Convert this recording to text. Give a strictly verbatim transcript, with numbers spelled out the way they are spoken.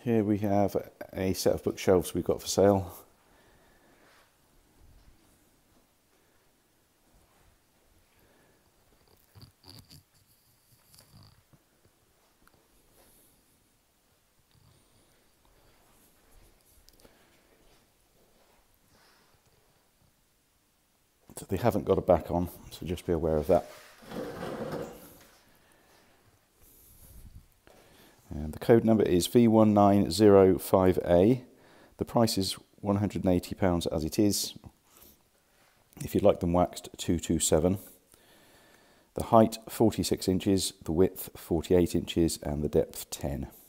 Here we have a set of bookshelves we've got for sale. So they haven't got a back on, so just be aware of that. And the code number is V one nine zero five A. The price is one hundred and eighty pounds as it is. If you'd like them waxed, two two seven. The height forty-six inches, the width forty-eight inches, and the depth ten.